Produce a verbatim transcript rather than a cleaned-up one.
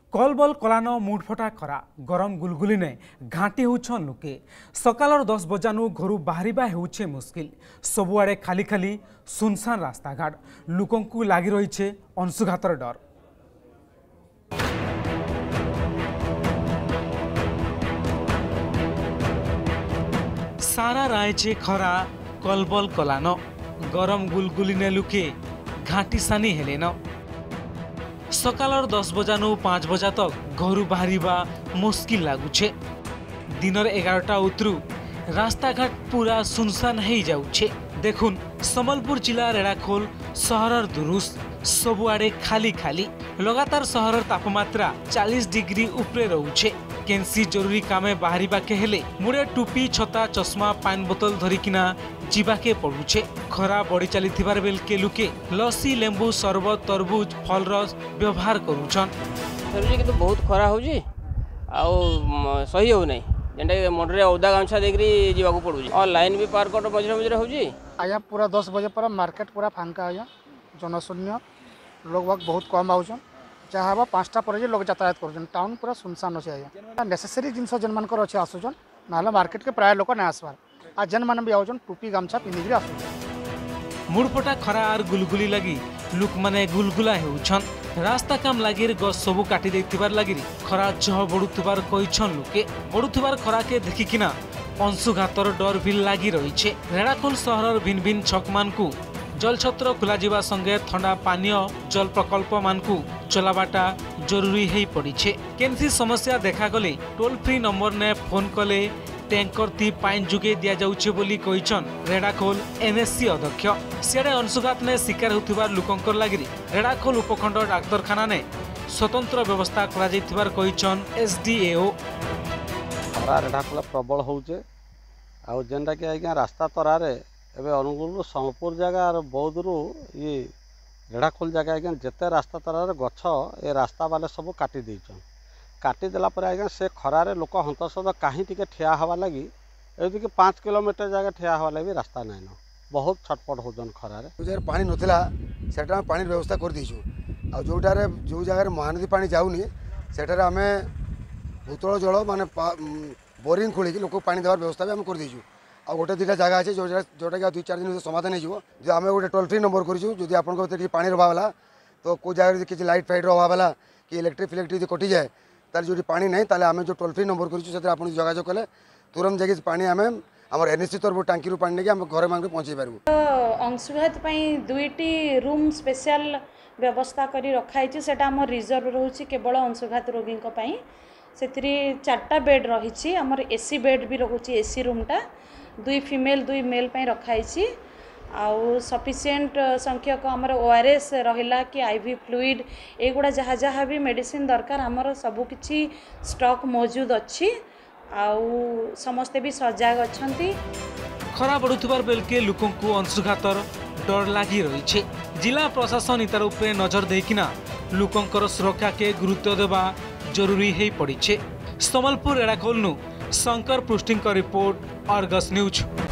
कलबल कलान मुठफटा खरा गरम गुलगुली ने घाटी होछन लुके सकालर दस बजानु घर बाहरिबा हेउछे मुस्किल सबुआड़े खाली खाली सुनसान रास्ता घाट लोकंकु लागि रहिछे अंशुघातर डर। सारा रायचे खरा कलबल कलान गरम गुलगुली ने लुके घाटी सानी हेलेन सकालर दस बजानु पाँच बजा तक घर बाहरिबा मुस्किल लगुचे। दिनर एगारटा उतरु रास्ता घाट पूरा सुनसान हो जाउछे। देखुन सम्बलपुर जिला रेड़ाखोल सहरर दुरुस सबुआड़े खाली खाली लगातार सहरर तापमात्रा चालीस डिग्री उपरे रहुछे। केनसी जरूरी कामे बाहरिबा के हेले मुड़े टोपी छता चश्मा पान बोतल धरिकिना जीवाके पड़ुछे। खरा बढ़ी चली बेल के लुके लस्सी लेंबू सरबत तरबूज फल रस व्यवहार करुछन। किंतु बहुत खरा होजी आउ सही हो नहीं जेंटा मोटरे ओदा गामछा देखरी जीवाको पड़ुछे और लाइन भी पार कर मझरे मझरे होजी। आया पूरा दस बजे पर मार्केट पूरा फांका आया जनशून्य लोग वक्त बहुत कम आउछन जहाँ हवा पाँचटा पर लोग यातायात कर टाउन पूरा सुनसान अच्छे आया नेसेसरी जिनस जेन मान अच्छे आसुचन ना मार्केट के प्राय लोक ना आसबार आ जेन मान भी आउछन टोपी गामछा पिंधिक आसुछन। मुड़पटा खरा आर गुलगुली लगी लोक माने गुलगुला हेउछन। रास्ता काम लागिर गस सबु काटी देथिबार लागिर खरा जह बढुतबार कहिछन लोके बढुतबार खरा के देखिकिना अंशुघातर डर भी लागी रहिछे। रेड़ाखोल सहरर भिन्न भिन्न छक मानकु जलछत्र खोला जीवा संगे ठंडा पानीय जल प्रकल्प मानकु चलाबाटा जरूरी हेई पड़िछे। केनसी समस्या देखा गले टोल फ्री नंबर ने फोन कले टैंकर ती पाइन जुगे दिया जाउछे बोली कहिछन रेड़ाखोल एनएससी अध्यक्ष। सियाडे अंशुघात ने शिकार होथिबार लोकंकर लागिरी रेड़ाखोल उपखंड डाक्तरखाना ने स्वतंत्र व्यवस्था करा जैथिबार कहिछन एसडीएओ। हमरा रेड़ाखोल प्रबल होउछे आ जेंडा के आज्ञा रास्ता तरारे एबे अनुगुल सम्बलपुर जगह और बौद्धरू ये रेड़ाखोल जगह आज्ञा जिते रास्ता तरारे गछ ए रास्ता बाले सब काटी देछन काटी देला पर आज्ञा से खरारे लोक हंतसद कहीं टिके ठिया हवा लगी एदिके पाँच किलोमीटर जगह ठिया हवा लगी रास्ता नाइन बहुत छटपट होजन खरारे जो पानी नथिला सेटा पानी व्यवस्था कर दीचु आ जोटारे जो जगह महानदी पानी जाउनी सेटारे आमे भूतल जल माने बोरिंग खोली लोक पानी देवार व्यवस्था भी आम कर दीचु आ गोटे दुटा जगह अच्छे जो जोटा कि दुई चार दिन समाधान हो जो आम गोटे टोल फ्री नंबर करूँ आपको पानी अभाव है तो कौ जगह किसी लाइट फाइट अभाव है कि इलेक्ट्रिक फिलेक्ट्रिक कटि जाए तार जो पानी ना ताले आम जो टोल फ्री नंबर करूँ जोगाजोग कले तुरंत जाकि पानी आम आम एनएससी तरफ टांकी पानी नहीं आम घर मान पहुँचे पारू। अंशुघात दुईटी रूम स्पेशल व्यवस्था कर रखाई से रिजर्व रोचे केवल अंशुघात रोगी से चार्टा बेड रही आमर एसी बेड भी रोचे एसी रूमटा दुई फीमेल दुई मेल पे रखाई आउ सफिशिएंट संख्यक आमर ओआरएस रहिला कि आईवी फ्लूइड एगुड़ा जहाँ जहाँ भी मेडिसिन दरकार आमर सबकिछि स्टॉक मौजूद अच्छी आउ समस्ते भी सजाग अछंती। खरा बढ़ुथिबार बेल के लोकंकु अंशुघातर डर लागी रहिछे। जिला प्रशासन इतार उपरे नजर देकिना लोकंकर सुरक्षा के गुरुत्व देबा जरूरी हेई पड़िछे। सम्बलपुर रेड़ाखोल नु शंकर पृष्टिंग रिपोर्ट अर्गस न्यूज।